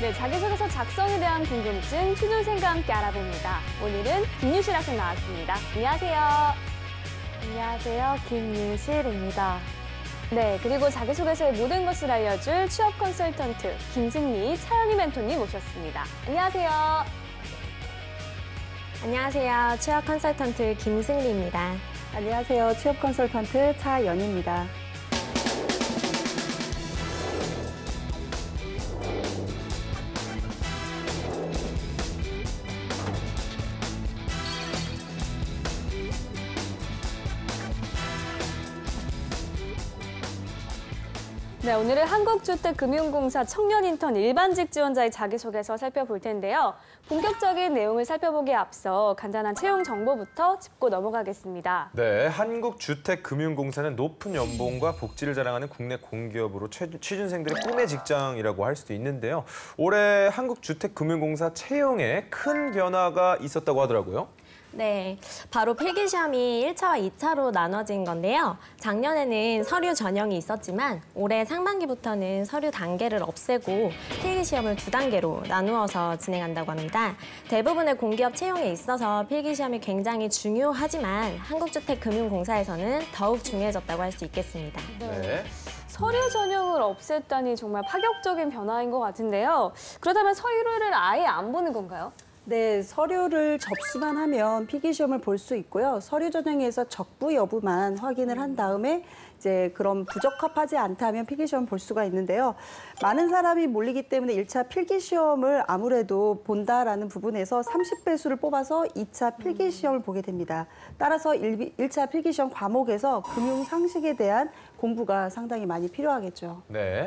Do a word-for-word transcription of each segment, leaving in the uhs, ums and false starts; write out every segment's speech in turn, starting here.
네, 자기소개서 작성에 대한 궁금증 취준생과 함께 알아봅니다. 오늘은 김유실 학생 나왔습니다. 안녕하세요. 안녕하세요. 김유실입니다. 네, 그리고 자기소개서의 모든 것을 알려줄 취업 컨설턴트 김승리, 차연희 멘토님 모셨습니다. 안녕하세요. 안녕하세요. 취업 컨설턴트 김승리입니다. 안녕하세요. 취업 컨설턴트 차연희입니다. 네, 오늘은 한국주택금융공사 청년인턴 일반직 지원자의 자기소개서 살펴볼 텐데요. 본격적인 내용을 살펴보기에 앞서 간단한 채용 정보부터 짚고 넘어가겠습니다. 네, 한국주택금융공사는 높은 연봉과 복지를 자랑하는 국내 공기업으로 취준생들의 꿈의 직장이라고 할 수도 있는데요. 올해 한국주택금융공사 채용에 큰 변화가 있었다고 하더라고요. 네, 바로 필기시험이 일 차와 이 차로 나눠진 건데요. 작년에는 서류 전형이 있었지만 올해 상반기부터는 서류 단계를 없애고 필기시험을 두 단계로 나누어서 진행한다고 합니다. 대부분의 공기업 채용에 있어서 필기시험이 굉장히 중요하지만 한국주택금융공사에서는 더욱 중요해졌다고 할 수 있겠습니다. 네. 네. 서류 전형을 없앴다니 정말 파격적인 변화인 것 같은데요. 그렇다면 서류를 아예 안 보는 건가요? 네, 서류를 접수만 하면 필기시험을 볼 수 있고요. 서류 전형에서 적부 여부만 확인을 한 다음에 이제 그럼 부적합하지 않다면 필기시험 볼 수가 있는데요. 많은 사람이 몰리기 때문에 일 차 필기시험을 아무래도 본다라는 부분에서 삼십 배수를 뽑아서 이 차 필기시험을 보게 됩니다. 따라서 일 차 필기시험 과목에서 금융 상식에 대한 공부가 상당히 많이 필요하겠죠. 네.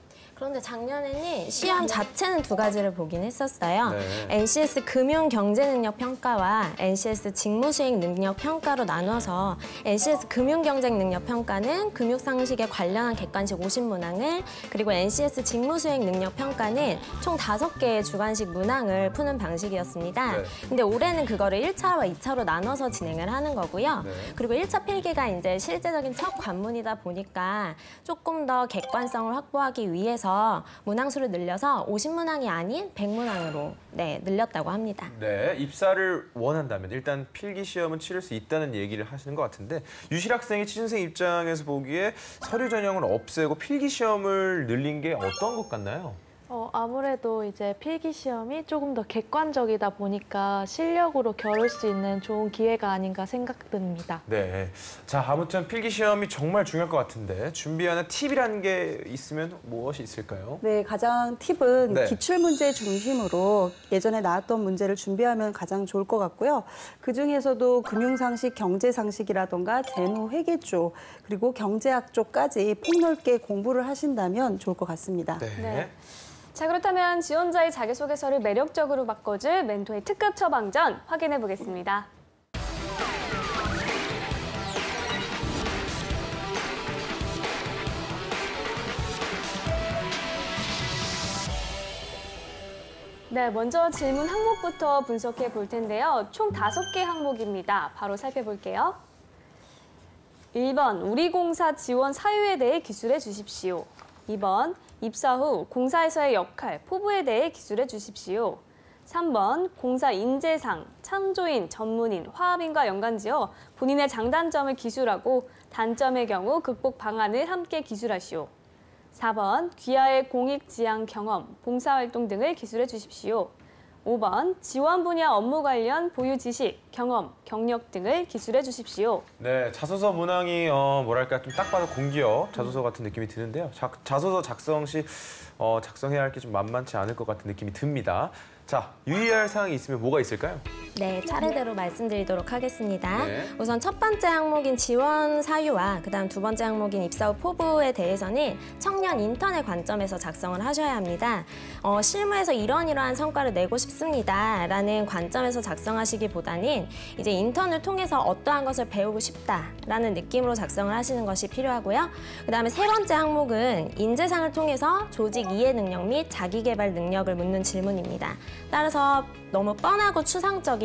그런데 작년에는 시험 자체는 두 가지를 보긴 했었어요. 네. 엔씨에스 금융 경제 능력 평가와 엔씨에스 직무 수행 능력 평가로 나눠서 엔씨에스 금융 경쟁 능력 평가는 금융 상식에 관련한 객관식 오십 문항을, 그리고 엔씨에스 직무 수행 능력 평가는 총 다섯 개의 주관식 문항을 푸는 방식이었습니다. 네. 근데 올해는 그거를 일 차와 이 차로 나눠서 진행을 하는 거고요. 네. 그리고 일 차 필기가 이제 실제적인 첫 관문이다 보니까 조금 더 객관성을 확보하기 위해서 문항수를 늘려서 오십 문항이 아닌 백 문항으로 네, 늘렸다고 합니다. 네, 입사를 원한다면 일단 필기시험은 치를 수 있다는 얘기를 하시는 것 같은데 유실 학생이 취준생 입장에서 보기에 서류 전형을 없애고 필기시험을 늘린 게 어떤 것 같나요? 어, 아무래도 이제 필기시험이 조금 더 객관적이다 보니까 실력으로 겨룰 수 있는 좋은 기회가 아닌가 생각됩니다. 네, 자 아무튼 필기시험이 정말 중요할 것 같은데 준비하는 팁이라는 게 있으면 무엇이 있을까요? 네, 가장 팁은 네. 기출문제 중심으로 예전에 나왔던 문제를 준비하면 가장 좋을 것 같고요. 그중에서도 금융상식, 경제상식이라던가 재무회계 쪽, 그리고 경제학 쪽까지 폭넓게 공부를 하신다면 좋을 것 같습니다. 네. 네. 자, 그렇다면 지원자의 자기소개서를 매력적으로 바꿔줄 멘토의 특급 처방전 확인해 보겠습니다. 네, 먼저 질문 항목부터 분석해 볼 텐데요. 총 다섯 개 항목입니다. 바로 살펴볼게요. 일 번, 우리 공사 지원 사유에 대해 기술해 주십시오. 이 번, 입사 후 공사에서의 역할, 포부에 대해 기술해 주십시오. 삼 번, 공사 인재상, 창조인, 전문인, 화합인과 연관지어 본인의 장단점을 기술하고 단점의 경우 극복 방안을 함께 기술하시오. 사 번, 귀하의 공익 지향 경험, 봉사활동 등을 기술해 주십시오. 오 번, 지원 분야 업무 관련 보유 지식, 경험, 경력 등을 기술해 주십시오. 네, 자소서 문항이 어, 뭐랄까 좀 딱 봐도 공기업 자소서 같은 느낌이 드는데요. 자, 자소서 작성 시 어, 작성해야 할 게 좀 만만치 않을 것 같은 느낌이 듭니다. 자, 유의할 사항이 있으면 뭐가 있을까요? 네, 차례대로 말씀드리도록 하겠습니다. 네. 우선 첫 번째 항목인 지원 사유와 그다음 두 번째 항목인 입사 후 포부에 대해서는 청년 인턴의 관점에서 작성을 하셔야 합니다. 어, 실무에서 이러이러한 성과를 내고 싶습니다라는 관점에서 작성하시기보다는 이제 인턴을 통해서 어떠한 것을 배우고 싶다라는 느낌으로 작성을 하시는 것이 필요하고요. 그다음에 세 번째 항목은 인재상을 통해서 조직 이해 능력 및 자기개발 능력을 묻는 질문입니다. 따라서 너무 뻔하고 추상적인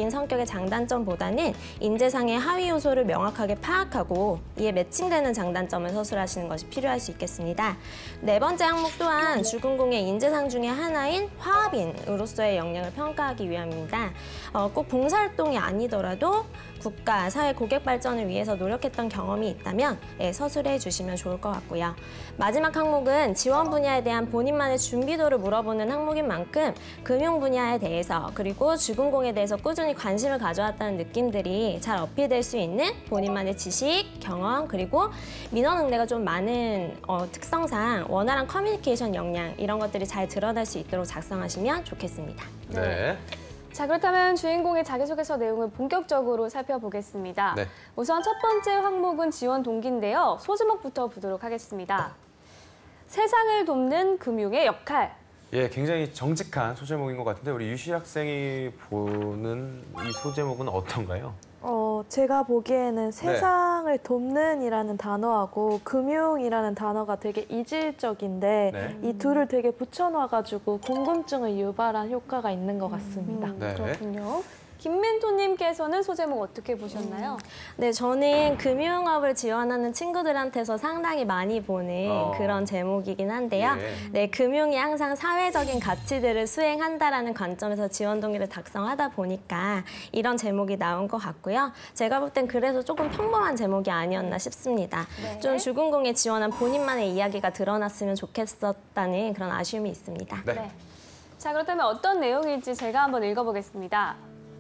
전형적인 성격의 장단점보다는 인재상의 하위 요소를 명확하게 파악하고 이에 매칭되는 장단점을 서술하시는 것이 필요할 수 있겠습니다. 네 번째 항목 또한 주근공의 인재상 중에 하나인 화합인으로서의 역량을 평가하기 위함입니다. 어, 꼭 봉사활동이 아니더라도 국가, 사회 고객 발전을 위해서 노력했던 경험이 있다면 예, 서술해 주시면 좋을 것 같고요. 마지막 항목은 지원 분야에 대한 본인만의 준비도를 물어보는 항목인 만큼 금융 분야에 대해서 그리고 주근공에 대해서 꾸준히 관심을 가져왔다는 느낌들이 잘 어필될 수 있는 본인만의 지식, 경험 그리고 민원 응대가 좀 많은 어, 특성상 원활한 커뮤니케이션 역량 이런 것들이 잘 드러날 수 있도록 작성하시면 좋겠습니다. 네. 자, 그렇다면 주인공의 자기소개서 내용을 본격적으로 살펴보겠습니다. 네. 우선 첫 번째 항목은 지원 동기인데요. 소제목부터 보도록 하겠습니다. 세상을 돕는 금융의 역할. 예, 굉장히 정직한 소제목인 것 같은데 우리 유시 학생이 보는 이 소제목은 어떤가요? 어, 제가 보기에는 세상을 돕는이라는 단어하고 금융이라는 단어가 되게 이질적인데 네. 이 둘을 되게 붙여놔가지고 궁금증을 유발한 효과가 있는 것 같습니다. 음, 네. 그렇군요. 김멘토님께서는 소제목 어떻게 보셨나요? 네, 저는 금융업을 지원하는 친구들한테서 상당히 많이 보는 어. 그런 제목이긴 한데요. 예. 네, 금융이 항상 사회적인 가치들을 수행한다라는 관점에서 지원 동기를 작성하다 보니까 이런 제목이 나온 것 같고요. 제가 볼 땐 그래서 조금 평범한 제목이 아니었나 싶습니다. 네. 좀 주근공에 지원한 본인만의 이야기가 드러났으면 좋겠었다는 그런 아쉬움이 있습니다. 네. 네. 자, 그렇다면 어떤 내용일지 제가 한번 읽어보겠습니다.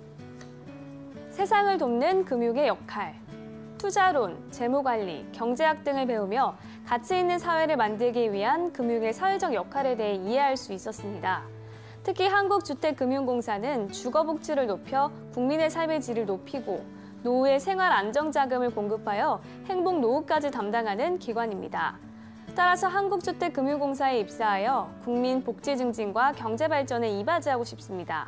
세상을 돕는 금융의 역할. 투자론, 재무관리, 경제학 등을 배우며 가치 있는 사회를 만들기 위한 금융의 사회적 역할에 대해 이해할 수 있었습니다. 특히 한국주택금융공사는 주거복지를 높여 국민의 삶의 질을 높이고 노후의 생활 안정자금을 공급하여 행복 노후까지 담당하는 기관입니다. 따라서 한국주택금융공사에 입사하여 국민 복지 증진과 경제 발전에 이바지하고 싶습니다.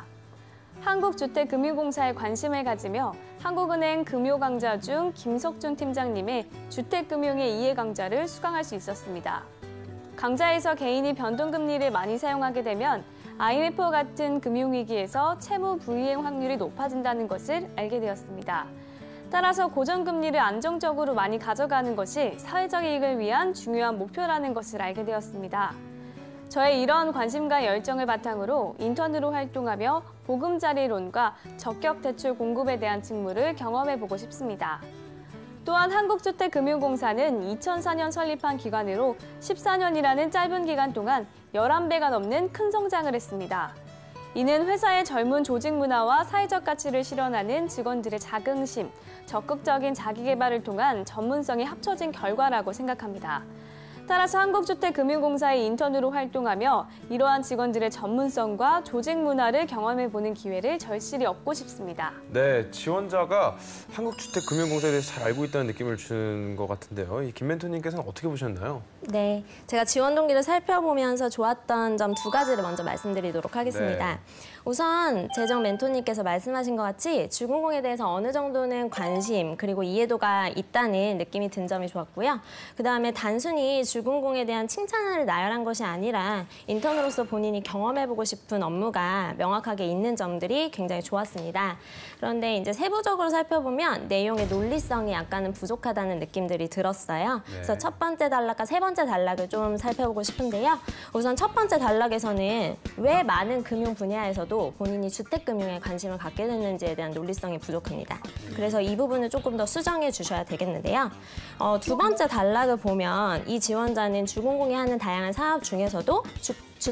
한국주택금융공사에 관심을 가지며 한국은행 금요강좌 중 김석준 팀장님의 주택금융의 이해 강좌를 수강할 수 있었습니다. 강좌에서 개인이 변동금리를 많이 사용하게 되면 아이엠에프와 같은 금융위기에서 채무 불이행 확률이 높아진다는 것을 알게 되었습니다. 따라서 고정금리를 안정적으로 많이 가져가는 것이 사회적 이익을 위한 중요한 목표라는 것을 알게 되었습니다. 저의 이런 관심과 열정을 바탕으로 인턴으로 활동하며 보금자리론과 적격 대출 공급에 대한 직무를 경험해보고 싶습니다. 또한 한국주택금융공사는 이천사 년 설립한 기관으로 십사 년이라는 짧은 기간 동안 열한 배가 넘는 큰 성장을 했습니다. 이는 회사의 젊은 조직 문화와 사회적 가치를 실현하는 직원들의 자긍심, 적극적인 자기개발을 통한 전문성이 합쳐진 결과라고 생각합니다. 따라서 한국주택금융공사의 인턴으로 활동하며 이러한 직원들의 전문성과 조직 문화를 경험해보는 기회를 절실히 얻고 싶습니다. 네, 지원자가 한국주택금융공사에 대해서 잘 알고 있다는 느낌을 주는 것 같은데요. 이 김멘토님께서는 어떻게 보셨나요? 네, 제가 지원 동기를 살펴보면서 좋았던 점 두 가지를 먼저 말씀드리도록 하겠습니다. 네. 우선 재정 멘토님께서 말씀하신 것 같이 주공공에 대해서 어느 정도는 관심 그리고 이해도가 있다는 느낌이 든 점이 좋았고요. 그다음에 단순히 주공공에 대한 칭찬을 나열한 것이 아니라 인턴으로서 본인이 경험해보고 싶은 업무가 명확하게 있는 점들이 굉장히 좋았습니다. 그런데 이제 세부적으로 살펴보면 내용의 논리성이 약간은 부족하다는 느낌들이 들었어요. 네. 그래서 첫 번째 단락과 세 번째 단락을 좀 살펴보고 싶은데요. 우선 첫 번째 단락에서는 왜 많은 금융 분야에서도 본인이 주택금융에 관심을 갖게 됐는지에 대한 논리성이 부족합니다. 그래서 이 부분을 조금 더 수정해 주셔야 되겠는데요. 어, 두 번째 단락을 보면 이 지원자는 주공공이 하는 다양한 사업 중에서도 주,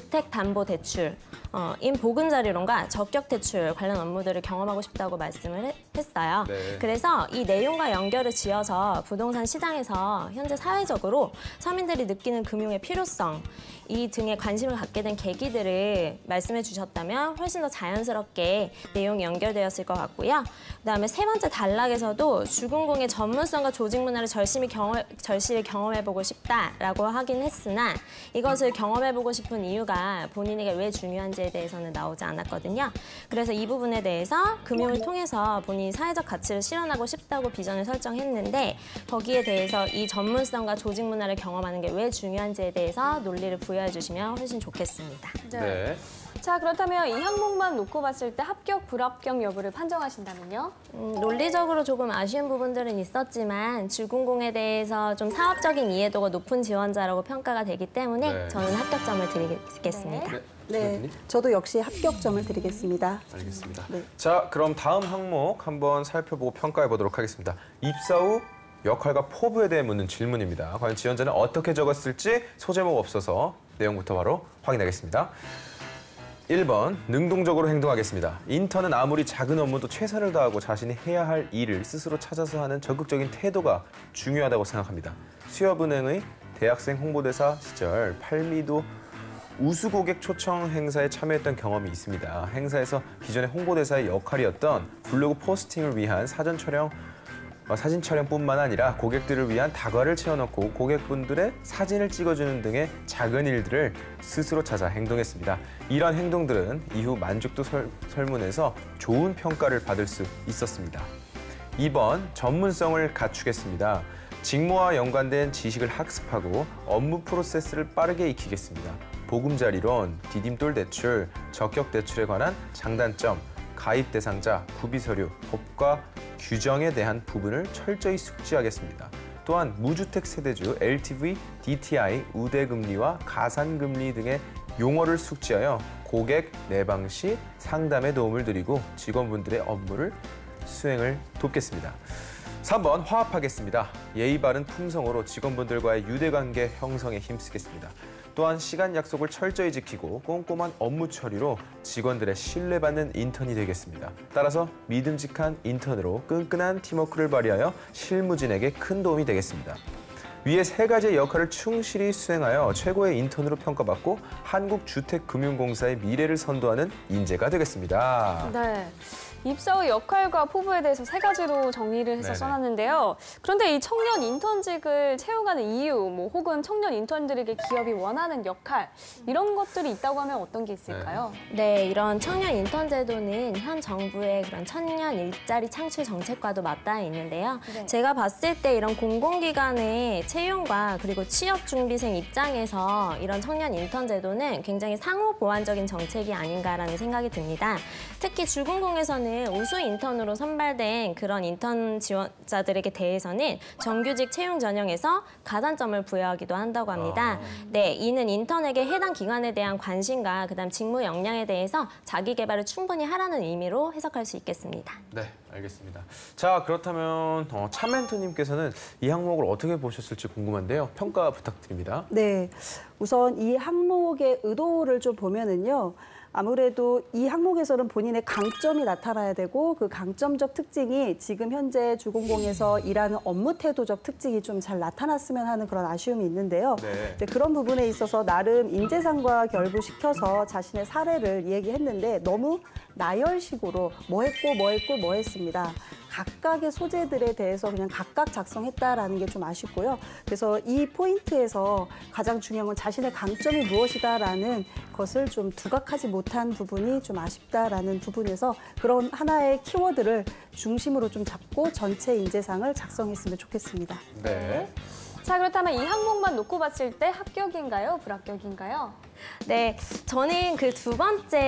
주택담보대출, 어, 인 보금자리론과 적격대출 관련 업무들을 경험하고 싶다고 말씀을 해, 했어요. 네. 그래서 이 내용과 연결을 지어서 부동산 시장에서 현재 사회적으로 서민들이 느끼는 금융의 필요성, 이 등에 관심을 갖게 된 계기들을 말씀해 주셨다면 훨씬 더 자연스럽게 내용이 연결되었을 것 같고요. 그다음에 세 번째 단락에서도 주공공의 전문성과 조직 문화를 절실히, 경험, 절실히 경험해보고 싶다라고 하긴 했으나 이것을 경험해보고 싶은 이유가 본인에게 왜 중요한지에 대해서는 나오지 않았거든요. 그래서 이 부분에 대해서 금융을 통해서 본인이 사회적 가치를 실현하고 싶다고 비전을 설정했는데 거기에 대해서 이 전문성과 조직 문화를 경험하는 게 왜 중요한지에 대해서 논리를 부여 부여해 주시면 훨씬 좋겠습니다. 네. 자, 그렇다면 이 항목만 놓고 봤을 때 합격, 불합격 여부를 판정하신다면요? 음, 논리적으로 조금 아쉬운 부분들은 있었지만 주군공에 대해서 좀 사업적인 이해도가 높은 지원자라고 평가가 되기 때문에 네. 저는 합격점을 드리겠습니다. 네. 네, 선생님? 저도 역시 합격점을 드리겠습니다. 알겠습니다. 네. 자, 그럼 다음 항목 한번 살펴보고 평가해 보도록 하겠습니다. 입사 후 역할과 포부에 대해 묻는 질문입니다. 과연 지원자는 어떻게 적었을지 소제목 없어서 내용부터 바로 확인하겠습니다. 일 번, 능동적으로 행동하겠습니다. 인턴은 아무리 작은 업무도 최선을 다하고 자신이 해야 할 일을 스스로 찾아서 하는 적극적인 태도가 중요하다고 생각합니다. 수협은행의 대학생 홍보대사 시절 팔미도 우수 고객 초청 행사에 참여했던 경험이 있습니다. 행사에서 기존의 홍보대사의 역할이었던 블로그 포스팅을 위한 사전 촬영, 어, 사진 촬영뿐만 아니라 고객들을 위한 다과를 채워넣고 고객분들의 사진을 찍어주는 등의 작은 일들을 스스로 찾아 행동했습니다. 이런 행동들은 이후 만족도 설, 설문에서 좋은 평가를 받을 수 있었습니다. 이 번, 전문성을 갖추겠습니다. 직무와 연관된 지식을 학습하고 업무 프로세스를 빠르게 익히겠습니다. 보금자리론, 디딤돌 대출, 적격 대출에 관한 장단점, 가입 대상자, 구비 서류, 법과 규정에 대한 부분을 철저히 숙지하겠습니다. 또한 무주택 세대주, 엘티브이, 디티아이, 우대금리와 가산금리 등의 용어를 숙지하여 고객 내방 시 상담에 도움을 드리고 직원분들의 업무를 수행을 돕겠습니다. 삼 번, 화합하겠습니다. 예의 바른 품성으로 직원분들과의 유대관계 형성에 힘쓰겠습니다. 또한 시간 약속을 철저히 지키고 꼼꼼한 업무 처리로 직원들의 신뢰받는 인턴이 되겠습니다. 따라서 믿음직한 인턴으로 끈끈한 팀워크를 발휘하여 실무진에게 큰 도움이 되겠습니다. 위의 세 가지의 역할을 충실히 수행하여 최고의 인턴으로 평가받고 한국주택금융공사의 미래를 선도하는 인재가 되겠습니다. 네. 입사 후 역할과 포부에 대해서 세 가지로 정의를 해서 네네. 써놨는데요. 그런데 이 청년 인턴직을 채용하는 이유, 뭐 혹은 청년 인턴들에게 기업이 원하는 역할, 이런 것들이 있다고 하면 어떤 게 있을까요? 네, 이런 청년 인턴 제도는 현 정부의 그런 청년 일자리 창출 정책과도 맞닿아 있는데요. 네. 제가 봤을 때 이런 공공기관의 채용과 그리고 취업 준비생 입장에서 이런 청년 인턴 제도는 굉장히 상호 보완적인 정책이 아닌가라는 생각이 듭니다. 특히 주군공에서는 우수 인턴으로 선발된 그런 인턴 지원자들에게 대해서는 정규직 채용 전형에서 가산점을 부여하기도 한다고 합니다. 아. 네, 이는 인턴에게 해당 기관에 대한 관심과 그다음 직무 역량에 대해서 자기 개발을 충분히 하라는 의미로 해석할 수 있겠습니다. 네, 알겠습니다. 자, 그렇다면 어, 차 멘토님께서는 이 항목을 어떻게 보셨을지 궁금한데요. 평가 부탁드립니다. 네, 우선 이 항목의 의도를 좀 보면은요. 아무래도 이 항목에서는 본인의 강점이 나타나야 되고 그 강점적 특징이 지금 현재 주공공에서 일하는 업무 태도적 특징이 좀 잘 나타났으면 하는 그런 아쉬움이 있는데요. 네. 네, 그런 부분에 있어서 나름 인재상과 결부시켜서 자신의 사례를 얘기했는데 너무 나열식으로 뭐 했고 뭐 했고 뭐 했습니다. 각각의 소재들에 대해서 그냥 각각 작성했다라는 게 좀 아쉽고요. 그래서 이 포인트에서 가장 중요한 건 자신의 강점이 무엇이다라는 것을 좀 두각하지 못한 부분이 좀 아쉽다라는 부분에서 그런 하나의 키워드를 중심으로 좀 잡고 전체 인재상을 작성했으면 좋겠습니다. 네. 자, 그렇다면 이 항목만 놓고 봤을 때 합격인가요? 불합격인가요? 네, 저는 그 두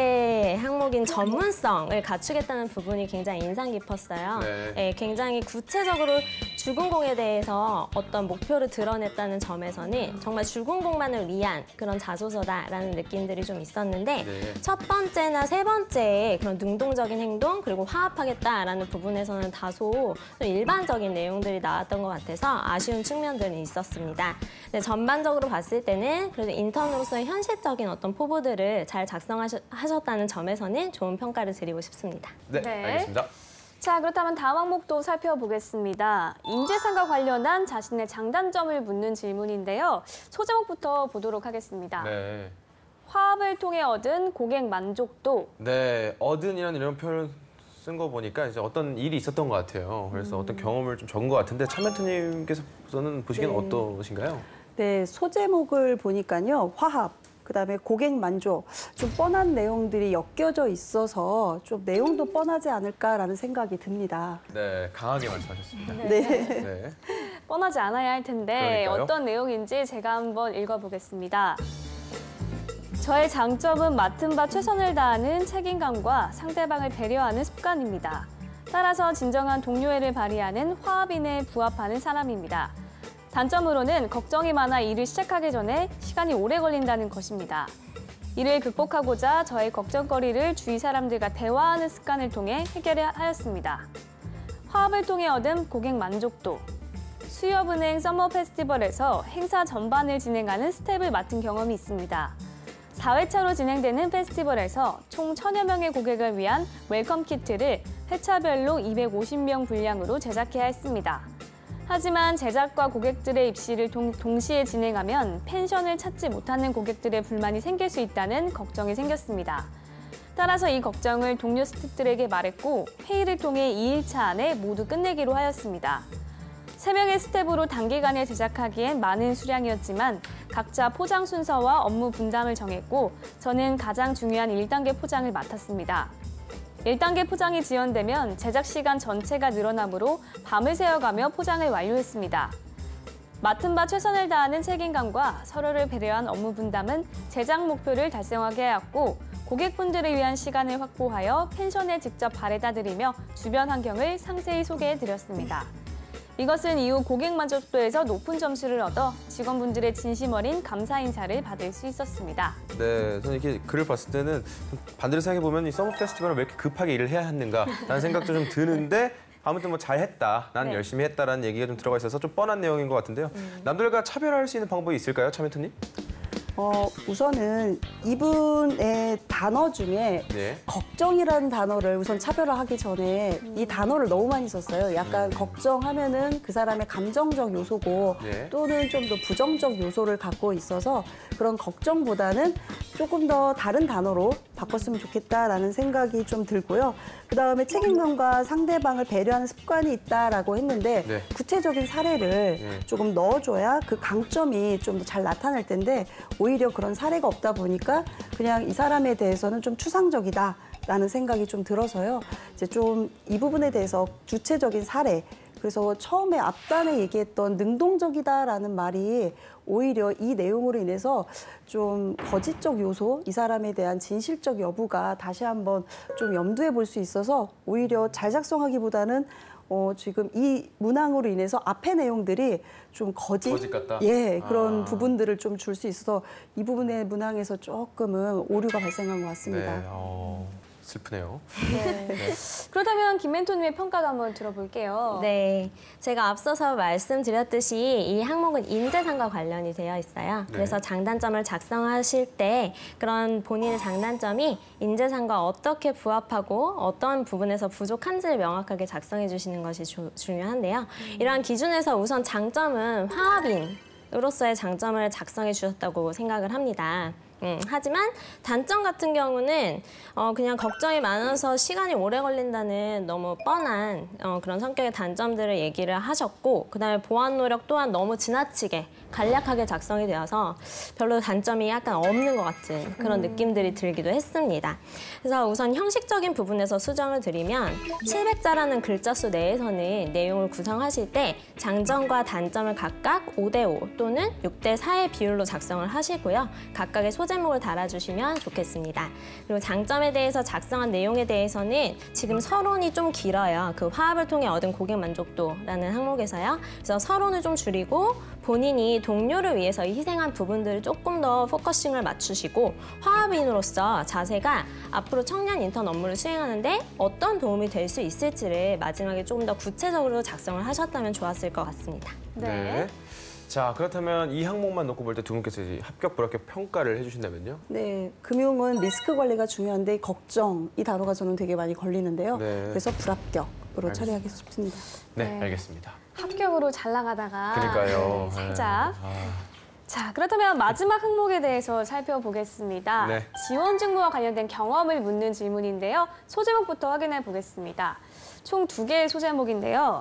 번째 항목인 전문성을 갖추겠다는 부분이 굉장히 인상 깊었어요. 네. 네, 굉장히 구체적으로 주군공에 대해서 어떤 목표를 드러냈다는 점에서는 정말 주군공만을 위한 그런 자소서다라는 느낌들이 좀 있었는데 네. 첫 번째나 세 번째의 그런 능동적인 행동 그리고 화합하겠다라는 부분에서는 다소 좀 일반적인 내용들이 나왔던 것 같아서 아쉬운 측면들은 있었습니다. 네, 전반적으로 봤을 때는 그래도 인턴으로서의 현실적인 어떤 포부들을 잘 작성하셨다는 점에서는 좋은 평가를 드리고 싶습니다. 네, 네. 알겠습니다. 자, 그렇다면 다음 항목도 살펴보겠습니다. 인재상과 관련한 자신의 장단점을 묻는 질문인데요. 소제목부터 보도록 하겠습니다. 네. 화합을 통해 얻은 고객 만족도. 네, 얻은이라는 이런 표현을 쓴 거 보니까 이제 어떤 일이 있었던 것 같아요. 그래서 어떤 경험을 좀 적은 것 같은데 차 멘토님께서는 보시기엔 네. 어떠신가요? 네, 소제목을 보니까요. 화합, 그다음에 고객 만족, 좀 뻔한 내용들이 엮여져 있어서 좀 내용도 뻔하지 않을까라는 생각이 듭니다. 네, 강하게 말씀하셨습니다. 네. 네. 네. 뻔하지 않아야 할 텐데 그러니까요. 어떤 내용인지 제가 한번 읽어보겠습니다. 저의 장점은 맡은 바 최선을 다하는 책임감과 상대방을 배려하는 습관입니다. 따라서 진정한 동료애를 발휘하는 화합인에 부합하는 사람입니다. 단점으로는 걱정이 많아 일을 시작하기 전에 시간이 오래 걸린다는 것입니다. 이를 극복하고자 저의 걱정거리를 주위 사람들과 대화하는 습관을 통해 해결하였습니다. 화합을 통해 얻은 고객 만족도, 수협은행 서머 페스티벌에서 행사 전반을 진행하는 스텝을 맡은 경험이 있습니다. 사 회차로 진행되는 페스티벌에서 총 천여 명의 고객을 위한 웰컴 키트를 회차별로 이백오십 명 분량으로 제작해야 했습니다. 하지만 제작과 고객들의 입시를 동, 동시에 진행하면 펜션을 찾지 못하는 고객들의 불만이 생길 수 있다는 걱정이 생겼습니다. 따라서 이 걱정을 동료 스태프들에게 말했고 회의를 통해 이 일차 안에 모두 끝내기로 하였습니다. 세 명의 스텝으로 단기간에 제작하기엔 많은 수량이었지만 각자 포장 순서와 업무 분담을 정했고 저는 가장 중요한 일 단계 포장을 맡았습니다. 일 단계 포장이 지연되면 제작 시간 전체가 늘어나므로 밤을 새워가며 포장을 완료했습니다. 맡은 바 최선을 다하는 책임감과 서로를 배려한 업무 분담은 제작 목표를 달성하게 하였고 고객분들을 위한 시간을 확보하여 펜션에 직접 바래다 드리며 주변 환경을 상세히 소개해드렸습니다. 이것은 이후 고객 만족도에서 높은 점수를 얻어 직원분들의 진심 어린 감사 인사를 받을 수 있었습니다. 네, 저는 이렇게 글을 봤을 때는 반대로 생각해보면 이 서머 페스티벌은 왜 이렇게 급하게 일을 해야 하는가라는 생각도 좀 드는데 아무튼 뭐 잘했다, 난 네. 열심히 했다라는 얘기가 좀 들어가 있어서 좀 뻔한 내용인 것 같은데요. 음. 남들과 차별할 수 있는 방법이 있을까요, 차 멘토님? 어, 우선은 이분의 단어 중에 네. 걱정이라는 단어를 우선 차별화하기 전에 이 단어를 너무 많이 썼어요. 약간 걱정하면은 그 사람의 감정적 요소고 네. 또는 좀 더 부정적 요소를 갖고 있어서 그런 걱정보다는 조금 더 다른 단어로 바꿨으면 좋겠다라는 생각이 좀 들고요. 그다음에 책임감과 상대방을 배려하는 습관이 있다라고 했는데 네. 구체적인 사례를 네. 조금 넣어줘야 그 강점이 좀 더 잘 나타날 텐데 오히려 그런 사례가 없다 보니까 그냥 이 사람에 대해서는 좀 추상적이다라는 생각이 좀 들어서요. 이제 좀 이 부분에 대해서 구체적인 사례, 그래서 처음에 앞단에 얘기했던 능동적이다라는 말이 오히려 이 내용으로 인해서 좀 거짓적 요소, 이 사람에 대한 진실적 여부가 다시 한번 좀 염두에 볼 수 있어서 오히려 잘 작성하기보다는 어, 지금 이 문항으로 인해서 앞의 내용들이 좀 거짓, 거짓 같다? 예, 그런 아. 부분들을 좀 줄 수 있어서 이 부분의 문항에서 조금은 오류가 발생한 것 같습니다. 네, 어, 슬프네요. 네. 그렇다면 김 멘토님의 평가도 한번 들어볼게요. 네, 제가 앞서서 말씀드렸듯이 이 항목은 인재상과 관련이 되어 있어요. 네. 그래서 장단점을 작성하실 때 그런 본인의 장단점이 인재상과 어떻게 부합하고 어떤 부분에서 부족한지를 명확하게 작성해 주시는 것이 주, 중요한데요. 이러한 기준에서 우선 장점은 화합인으로서의 장점을 작성해 주셨다고 생각을 합니다. 음, 하지만 단점 같은 경우는 어, 그냥 걱정이 많아서 시간이 오래 걸린다는 너무 뻔한 어, 그런 성격의 단점들을 얘기를 하셨고 그다음에 보완 노력 또한 너무 지나치게 간략하게 작성이 되어서 별로 단점이 약간 없는 것 같은 그런 느낌들이 들기도 했습니다. 그래서 우선 형식적인 부분에서 수정을 드리면 칠백 자라는 글자 수 내에서는 내용을 구성하실 때 장점과 단점을 각각 오 대 오 또는 육 대 사의 비율로 작성을 하시고요. 각각의 소제목을 달아주시면 좋겠습니다. 그리고 장점에 대해서 작성한 내용에 대해서는 지금 서론이 좀 길어요. 그 화합을 통해 얻은 고객 만족도라는 항목에서요. 그래서 서론을 좀 줄이고 본인이 동료를 위해서 희생한 부분들을 조금 더 포커싱을 맞추시고 화합인으로서 자세가 앞으로 청년 인턴 업무를 수행하는데 어떤 도움이 될 수 있을지를 마지막에 조금 더 구체적으로 작성을 하셨다면 좋았을 것 같습니다. 네. 자, 그렇다면 이 항목만 놓고 볼 때 두 분께서 이제 합격, 불합격 평가를 해주신다면요? 네, 금융은 리스크 관리가 중요한데 걱정, 이 단어가 저는 되게 많이 걸리는데요. 네. 그래서 불합격으로 처리하겠 싶습니다. 네, 네. 알겠습니다. 합격으로 잘 나가다가 그러니까요. 네, 살짝. 네. 아. 자, 그렇다면 마지막 항목에 대해서 살펴보겠습니다. 네. 지원 직무와 관련된 경험을 묻는 질문인데요. 소제목부터 확인해 보겠습니다. 총 두 개의 소제목인데요.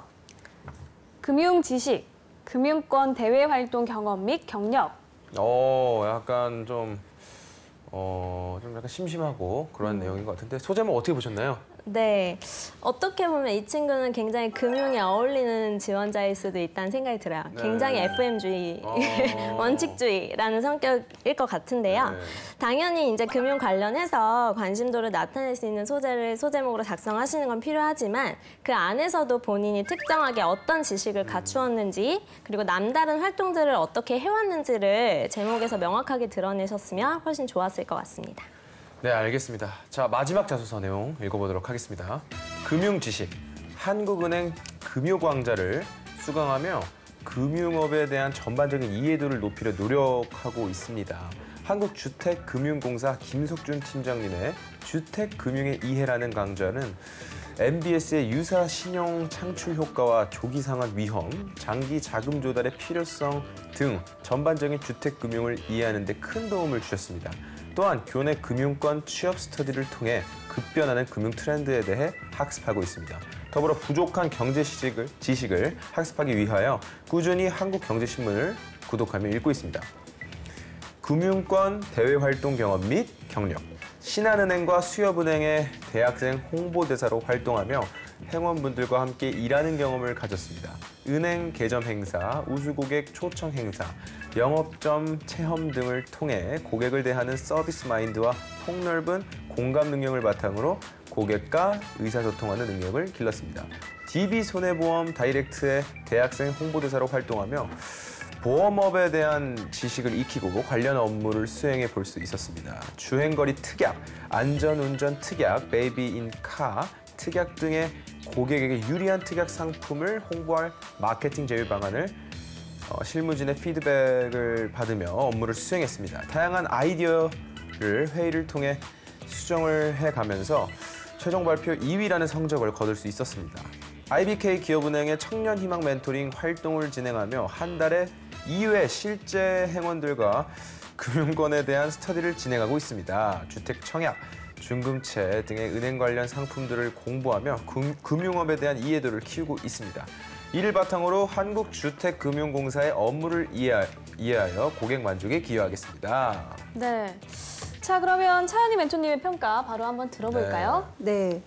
금융 지식, 금융권 대외 활동 경험 및 경력. 어, 약간 좀, 어, 좀 약간 심심하고 그런 음. 내용인 것 같은데 소제목 어떻게 보셨나요? 네, 어떻게 보면 이 친구는 굉장히 금융에 어울리는 지원자일 수도 있다는 생각이 들어요. 네. 굉장히 에프엠주의, 어. 원칙주의라는 성격일 것 같은데요. 네. 당연히 이제 금융 관련해서 관심도를 나타낼 수 있는 소재를 소제목으로 작성하시는 건 필요하지만 그 안에서도 본인이 특정하게 어떤 지식을 갖추었는지 그리고 남다른 활동들을 어떻게 해왔는지를 제목에서 명확하게 드러내셨으면 훨씬 좋았을 것 같습니다. 네, 알겠습니다. 자, 마지막 자소서 내용 읽어보도록 하겠습니다. 금융 지식, 한국은행 금요광자를 수강하며 금융업에 대한 전반적인 이해도를 높이려 노력하고 있습니다. 한국주택금융공사 김석준 팀장님의 주택금융의 이해라는 강좌는 엠비에스의 유사 신용 창출 효과와 조기 상환 위험, 장기 자금 조달의 필요성 등 전반적인 주택금융을 이해하는 데 큰 도움을 주셨습니다. 또한 교내 금융권 취업 스터디를 통해 급변하는 금융 트렌드에 대해 학습하고 있습니다. 더불어 부족한 경제 지식을, 지식을 학습하기 위하여 꾸준히 한국경제신문을 구독하며 읽고 있습니다. 금융권 대외 활동 경험 및 경력, 신한은행과 수협은행의 대학생 홍보대사로 활동하며 회원분들과 함께 일하는 경험을 가졌습니다. 은행 개점 행사, 우수고객 초청 행사, 영업점 체험 등을 통해 고객을 대하는 서비스 마인드와 폭넓은 공감 능력을 바탕으로 고객과 의사소통하는 능력을 길렀습니다. 디비손해보험 다이렉트의 대학생 홍보대사로 활동하며 보험업에 대한 지식을 익히고 관련 업무를 수행해 볼 수 있었습니다. 주행거리 특약, 안전운전 특약, 베이비 인 카 특약 등의 고객에게 유리한 특약 상품을 홍보할 마케팅 제휴 방안을 어, 실무진의 피드백을 받으며 업무를 수행했습니다. 다양한 아이디어를 회의를 통해 수정을 해가면서 최종 발표 이 위라는 성적을 거둘 수 있었습니다. 아이비케이 기업은행의 청년희망 멘토링 활동을 진행하며 한 달에 이 회 실제 행원들과 금융권에 대한 스터디를 진행하고 있습니다. 주택 청약, 중금채 등의 은행 관련 상품들을 공부하며 금, 금융업에 대한 이해도를 키우고 있습니다. 이를 바탕으로 한국주택금융공사의 업무를 이해하, 이해하여 고객 만족에 기여하겠습니다. 네. 자, 그러면 차은희 멘토님의 평가 바로 한번 들어볼까요? 네.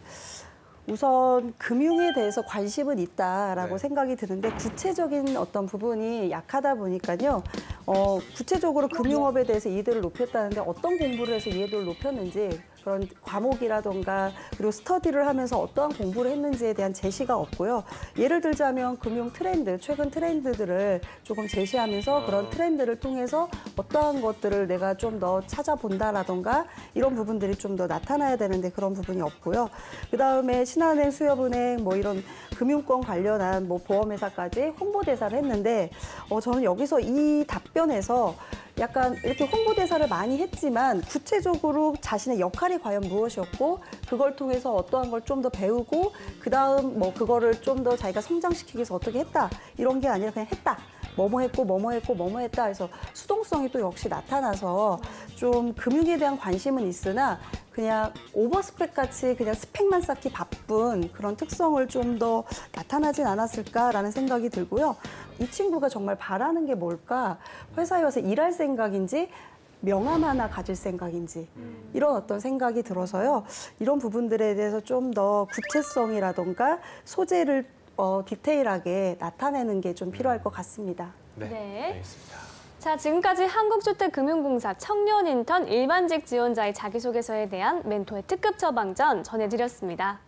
우선 금융에 대해서 관심은 있다라고 네. 생각이 드는데 구체적인 어떤 부분이 약하다 보니까요. 어, 구체적으로 금융업에 대해서 이해도를 높였다는데 어떤 공부를 해서 이해도를 높였는지 그런 과목이라던가 그리고 스터디를 하면서 어떠한 공부를 했는지에 대한 제시가 없고요. 예를 들자면 금융 트렌드, 최근 트렌드들을 조금 제시하면서 그런 트렌드를 통해서 어떠한 것들을 내가 좀 더 찾아본다라던가 이런 부분들이 좀 더 나타나야 되는데 그런 부분이 없고요. 그다음에 신한은행, 수협은행 뭐 이런 금융권 관련한 뭐 보험회사까지 홍보대사를 했는데 어, 저는 여기서 이 답변에서 약간 이렇게 홍보대사를 많이 했지만 구체적으로 자신의 역할이 과연 무엇이었고 그걸 통해서 어떠한 걸 좀 더 배우고 그다음 뭐 그거를 좀 더 자기가 성장시키기 위해서 어떻게 했다 이런 게 아니라 그냥 했다. 뭐뭐 했고 뭐뭐 했고 뭐뭐 했다 해서 수동성이 또 역시 나타나서 좀 금융에 대한 관심은 있으나 그냥 오버스펙 같이 그냥 스펙만 쌓기 바쁜 그런 특성을 좀 더 나타나진 않았을까라는 생각이 들고요. 이 친구가 정말 바라는 게 뭘까? 회사에 와서 일할 생각인지 명함 하나 가질 생각인지 이런 어떤 생각이 들어서요. 이런 부분들에 대해서 좀 더 구체성이라던가 소재를 어, 디테일하게 나타내는 게 좀 필요할 것 같습니다. 네, 네. 알겠습니다. 자, 지금까지 한국주택금융공사 청년 인턴 일반직 지원자의 자기소개서에 대한 멘토의 특급 처방전 전해드렸습니다.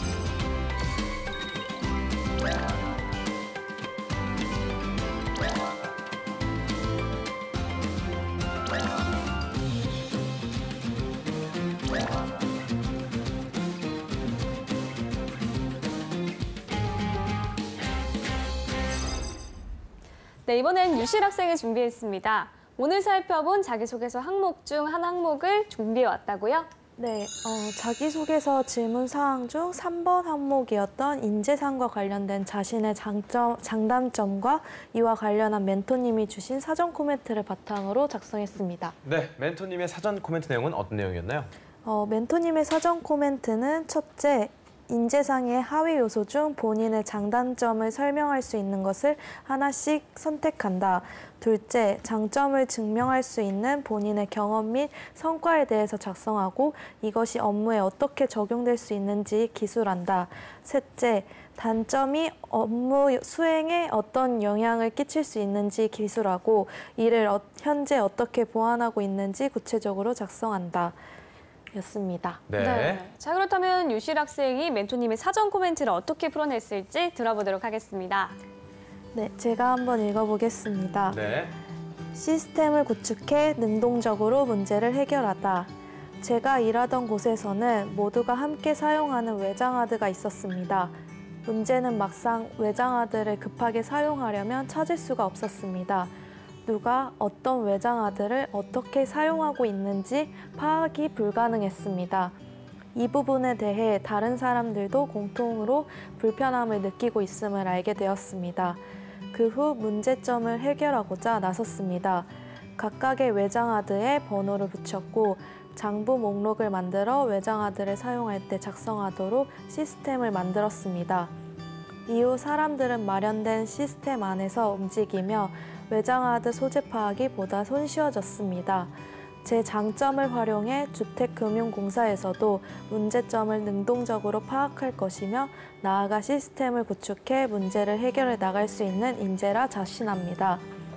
네, 이번엔 유실 학생이 준비했습니다. 오늘 살펴본 자기소개서 항목 중 한 항목을 준비해왔다고요? 네, 어, 자기소개서 질문 사항 중 삼 번 항목이었던 인재상과 관련된 자신의 장점, 장단점과 이와 관련한 멘토님이 주신 사전 코멘트를 바탕으로 작성했습니다. 네, 멘토님의 사전 코멘트 내용은 어떤 내용이었나요? 어, 멘토님의 사전 코멘트는 첫째, 인재상의 하위 요소 중 본인의 장단점을 설명할 수 있는 것을 하나씩 선택한다. 둘째, 장점을 증명할 수 있는 본인의 경험 및 성과에 대해서 작성하고 이것이 업무에 어떻게 적용될 수 있는지 기술한다. 셋째, 단점이 업무 수행에 어떤 영향을 끼칠 수 있는지 기술하고 이를 어, 현재 어떻게 보완하고 있는지 구체적으로 작성한다. 였습니다. 네. 네. 자, 그렇다면 유실 학생이 멘토님의 사전 코멘트를 어떻게 풀어냈을지 들어보도록 하겠습니다. 네, 제가 한번 읽어보겠습니다. 네. 시스템을 구축해 능동적으로 문제를 해결하다. 제가 일하던 곳에서는 모두가 함께 사용하는 외장하드가 있었습니다. 문제는 막상 외장하드를 급하게 사용하려면 찾을 수가 없었습니다. 누가 어떤 외장하드를 어떻게 사용하고 있는지 파악이 불가능했습니다. 이 부분에 대해 다른 사람들도 공통으로 불편함을 느끼고 있음을 알게 되었습니다. 그 후 문제점을 해결하고자 나섰습니다. 각각의 외장하드에 번호를 붙였고 장부 목록을 만들어 외장하드를 사용할 때 작성하도록 시스템을 만들었습니다. 이후 사람들은 마련된 시스템 안에서 움직이며 외장하드 소재 파악이 보다 손쉬워졌습니다. 제 장점을 활용해 주택금융공사에서도 문제점을 능동적으로 파악할 것이며 나아가 시스템을 구축해 문제를 해결해 나갈 수 있는 인재라 자신합니다.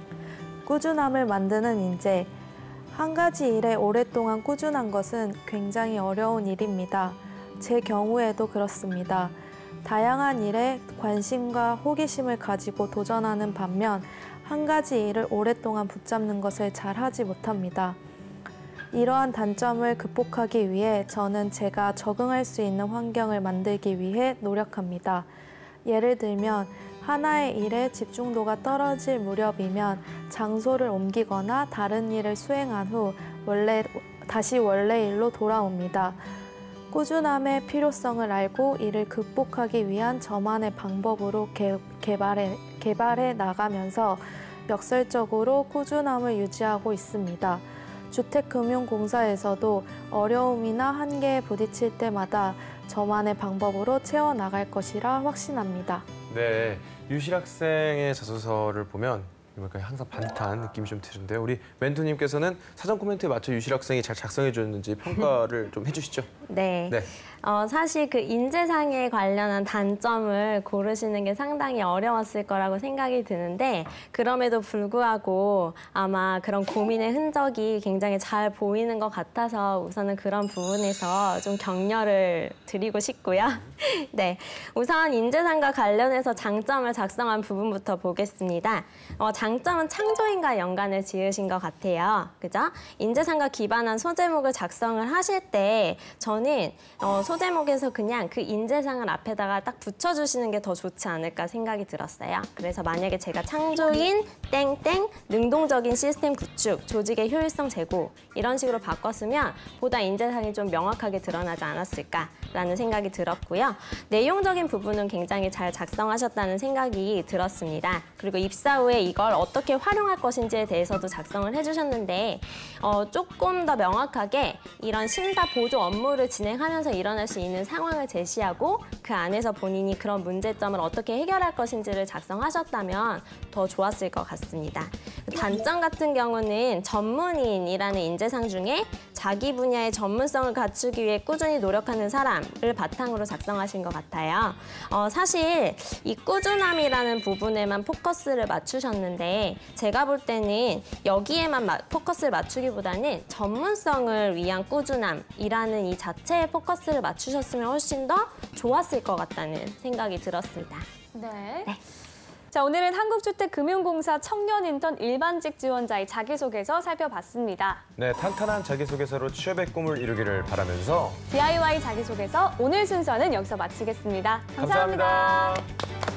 꾸준함을 만드는 인재. 한 가지 일에 오랫동안 꾸준한 것은 굉장히 어려운 일입니다. 제 경우에도 그렇습니다. 다양한 일에 관심과 호기심을 가지고 도전하는 반면 한 가지 일을 오랫동안 붙잡는 것을 잘 하지 못합니다. 이러한 단점을 극복하기 위해 저는 제가 적응할 수 있는 환경을 만들기 위해 노력합니다. 예를 들면 하나의 일에 집중도가 떨어질 무렵이면 장소를 옮기거나 다른 일을 수행한 후 원래, 다시 원래 일로 돌아옵니다. 꾸준함의 필요성을 알고 이를 극복하기 위한 저만의 방법으로 개, 개발해, 개발해 나가면서 역설적으로 꾸준함을 유지하고 있습니다. 주택금융공사에서도 어려움이나 한계에 부딪힐 때마다 저만의 방법으로 채워나갈 것이라 확신합니다. 네, 유실 학생의 자소서를 보면 항상 반듯한 느낌이 좀 드는데요. 우리 멘토님께서는 사전 코멘트에 맞춰 유실 학생이 잘 작성해 줬는지 평가를 좀 해주시죠. 네. 네. 어, 사실 그 인재상에 관련한 단점을 고르시는 게 상당히 어려웠을 거라고 생각이 드는데 그럼에도 불구하고 아마 그런 고민의 흔적이 굉장히 잘 보이는 것 같아서 우선은 그런 부분에서 좀 격려를 드리고 싶고요. 네, 우선 인재상과 관련해서 장점을 작성한 부분부터 보겠습니다. 어, 장점은 창조인과 연관을 지으신 것 같아요. 그죠? 인재상과 기반한 소제목을 작성을 하실 때 저는 어, 소제목에서 그냥 그 인재상을 앞에다가 딱 붙여주시는 게 더 좋지 않을까 생각이 들었어요. 그래서 만약에 제가 창조인 땡땡 능동적인 시스템 구축, 조직의 효율성 제고 이런 식으로 바꿨으면 보다 인재상이 좀 명확하게 드러나지 않았을까라는 생각이 들었고요. 내용적인 부분은 굉장히 잘 작성하셨다는 생각이 들었습니다. 그리고 입사 후에 이걸 어떻게 활용할 것인지에 대해서도 작성을 해주셨는데 어, 조금 더 명확하게 이런 심사 보조 업무를 진행하면서 일어날 수 있는 상황을 제시하고 그 안에서 본인이 그런 문제점을 어떻게 해결할 것인지를 작성하셨다면 더 좋았을 것 같습니다. 단점 같은 경우는 전문인이라는 인재상 중에 자기 분야의 전문성을 갖추기 위해 꾸준히 노력하는 사람을 바탕으로 작성하신 것 같아요. 어, 사실 이 꾸준함이라는 부분에만 포커스를 맞추셨는데 제가 볼 때는 여기에만 마, 포커스를 맞추기보다는 전문성을 위한 꾸준함이라는 이 자체에 포커스를 맞추셨으면 훨씬 더 좋았을 것 같다는 생각이 들었습니다. 네. 네. 자, 오늘은 한국주택금융공사 청년 인턴 일반직 지원자의 자기소개서 살펴봤습니다. 네, 탄탄한 자기소개서로 취업의 꿈을 이루기를 바라면서 디아이와이 자기소개서 오늘 순서는 여기서 마치겠습니다 감사합니다. 감사합니다.